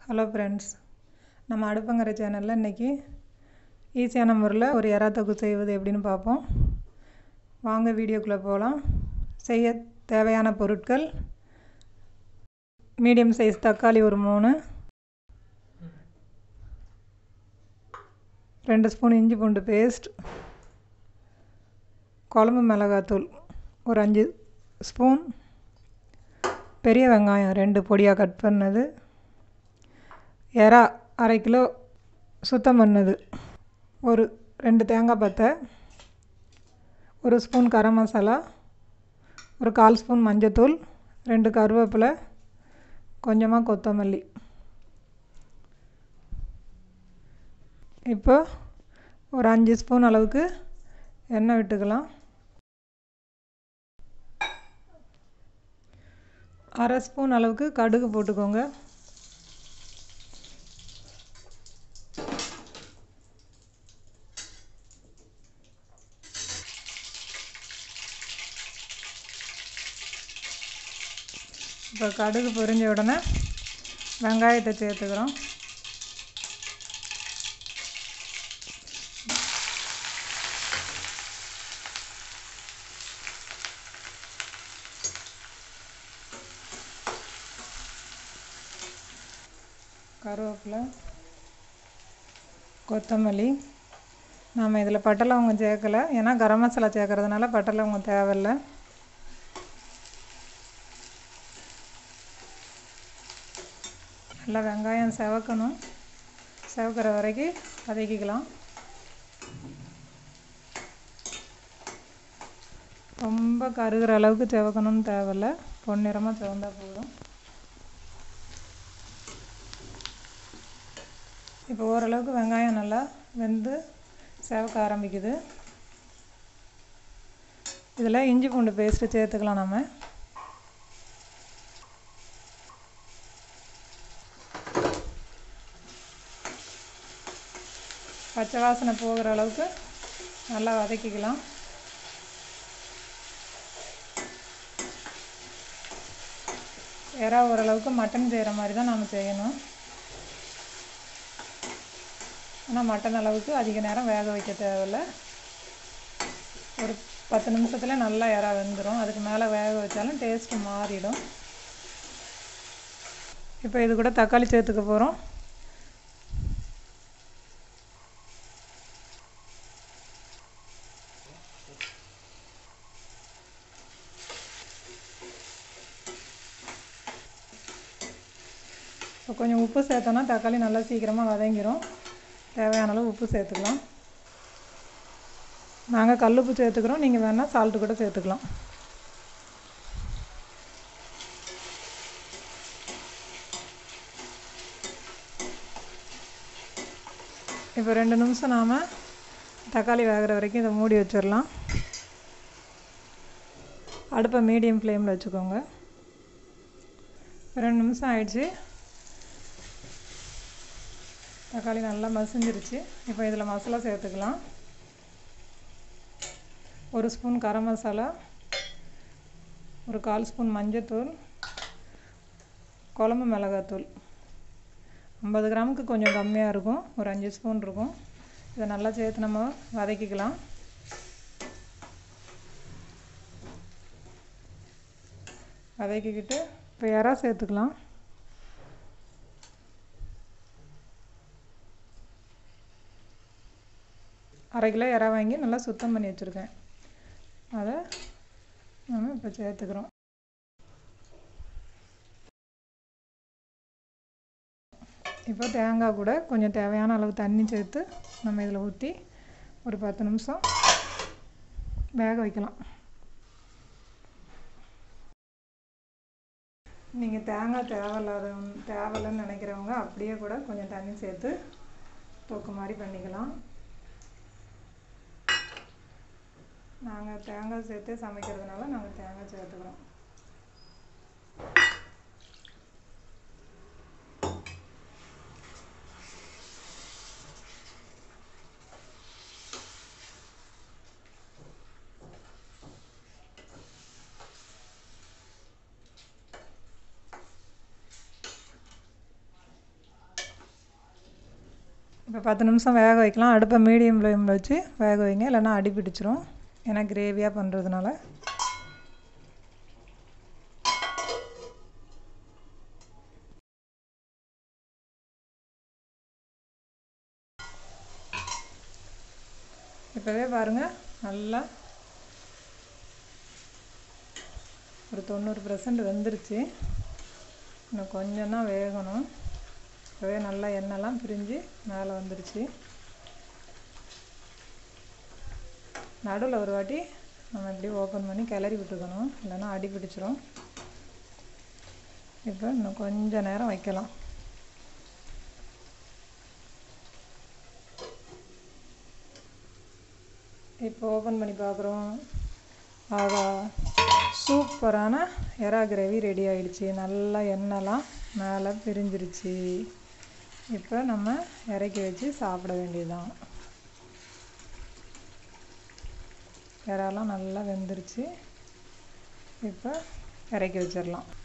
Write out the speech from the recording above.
Hello friends, நம்ம அடுப்பங்கிற சேனலில் இன்றைக்கி ஈஸியான முறையில் ஒரு எறா தொக்கு செய்வது எப்படின்னு பார்ப்போம். வாங்க வீடியோக்குள்ளே போகலாம். செய்ய தேவையான பொருட்கள்: மீடியம் சைஸ் தக்காளி ஒரு 3, 2 ஸ்பூன் இஞ்சி பூண்டு பேஸ்ட், குழம்பு மிளகாத்தூள் ஒரு 5 ஸ்பூன், பெரிய வெங்காயம் 2 பொடியாக கட் பண்ணது, எறா 1/2 கிலோ சுத்தம் பண்ணது, ஒரு 2 தேங்காய் பத்தை, ஒரு ஸ்பூன் கரம் மசாலா, ஒரு 1/4 ஸ்பூன் மஞ்சத்தூள், 2 கருவேப்பிலை, கொஞ்சமாக கொத்தமல்லி. இப்போ ஒரு 5 ஸ்பூன் அளவுக்கு எண்ணெய் விட்டுக்கலாம். 1/2 ஸ்பூன் அளவுக்கு கடுகு போட்டுக்கோங்க. இப்போ கடுகு பொரிஞ்ச உடனே வெங்காயத்தை சேர்த்துக்கிறோம். கருவேப்பிலை, கொத்தமல்லி. நாம் இதில் பட்டை லவங்கம் சேர்க்கலை, ஏன்னா கரம் மசாலா சேர்க்கறதுனால பட்டை லவங்கம் தேவையில்லை. நல்லா வெங்காயம் செவக்கணும், செவக்கிற வரைக்கும் வதக்கிக்கலாம். ரொம்ப கருகிற அளவுக்கு செவக்கணும்னு தேவையில்லை, பொன்னிறமாக செவந்தால் போதும். இப்போ ஓரளவுக்கு வெங்காயம் நல்லா வெந்து செவக்க ஆரம்பிக்குது. இதில் இஞ்சி பூண்டு பேஸ்ட்டு சேர்த்துக்கலாம். நம்ம பச்சை வாசனை போகிற அளவுக்கு நல்லா வதக்கிக்கலாம். எறா ஓரளவுக்கு மட்டன் செய்கிற மாதிரி தான் நாம் செய்யணும். ஆனால் மட்டன் அளவுக்கு அதிக நேரம் வேக வைக்க தேவையில்லை. ஒரு 10 நிமிஷத்தில் நல்லா எறா வெந்துடும். அதுக்கு மேலே வேக வச்சாலும் டேஸ்ட்டு மாறிடும். இப்போ இது கூட தக்காளி சேர்த்துக்க போகிறோம். இப்போ கொஞ்சம் உப்பு சேர்த்தோன்னா தக்காளி நல்லா சீக்கிரமாக வதங்கிடும். தேவையான அளவு உப்பு சேர்த்துக்கலாம். நாங்கள் கல்லுப்பு சேர்த்துக்கிறோம், நீங்கள் வேணால் சால்ட்டு கூட சேர்த்துக்கலாம். இப்போ 2 நிமிஷம் நாம் தக்காளி வேகிற வரைக்கும் இதை மூடி வச்சிடலாம். அடுப்பை மீடியம் ஃப்ளேமில் வச்சுக்கோங்க. 2 நிமிஷம் ஆயிடுச்சு. தக்காளி நல்லா மசிஞ்சிருச்சு. இப்போ இதில் மசாலா சேர்த்துக்கலாம். 1 ஸ்பூன் கரம் மசாலா, ஒரு 1/4 ஸ்பூன் மஞ்சத்தூள், குழம்பு மிளகாத்தூள் 50 கிராமுக்கு கொஞ்சம் கம்மியாக இருக்கும், ஒரு 5 ஸ்பூன் இருக்கும். இதை நல்லா சேர்த்து நம்ம வதக்கிக்கலாம். வதக்கிக்கிட்டு இப்போ எறா சேர்த்துக்கலாம். அரை கிலோ எறா வாங்கி நல்லா சுத்தம் பண்ணி வச்சுருக்கேன். அதை நம்ம இப்போ சேர்த்துக்கிறோம். இப்போ தேங்காய் கூட கொஞ்சம் தேவையான அளவு தண்ணி சேர்த்து நம்ம இதில் ஊற்றி ஒரு 10 நிமிஷம் வேக வைக்கலாம். நீங்கள் தேங்காய் தேவையில்லைன்னு நினைக்கிறவங்க அப்படியே கூட கொஞ்சம் தண்ணி சேர்த்து தொக்கு மாதிரி பண்ணிக்கலாம். நாங்கள் தேங்காய் சேர்த்து சமைக்கிறதுனால நாங்கள் தேங்காய் சேர்த்துக்கிறோம். இப்போ 10 நிமிஷம் வேக வைக்கலாம். அடுப்பை மீடியம் ஃப்ளேமில் வச்சு வேக வைங்க, இல்லைன்னா அடி பிடிச்சிரும். ஏன்னா கிரேவியாக பண்ணுறதுனால. இப்போவே பாருங்கள், நல்லா ஒரு 90% வெந்துருச்சு. இன்னும் கொஞ்சம் தான் வேகணும். இப்போவே நல்லா எண்ணெய்லாம் பிரிஞ்சு மேலே வந்துருச்சு. நடுவில் ஒரு வாட்டி நம்ம இப்படி ஓப்பன் பண்ணி கிளறி விட்டுக்கணும், இல்லைன்னா அடி பிடிச்சிரும். இப்போ இன்னும் கொஞ்சம் நேரம் வைக்கலாம். இப்போ ஓப்பன் பண்ணி பார்க்குறோம். ஆகா, சூப்பரான எறா கிரேவி ரெடி ஆகிடுச்சு. நல்லா எண்ணெய்லாம் மேலே பிரிஞ்சிருச்சு. இப்போ நம்ம இறக்கி வச்சு சாப்பிட வேண்டியதுதான். எறாலாம் நல்லா வெந்துருச்சு. இப்போ இறக்கி வச்சிடலாம்.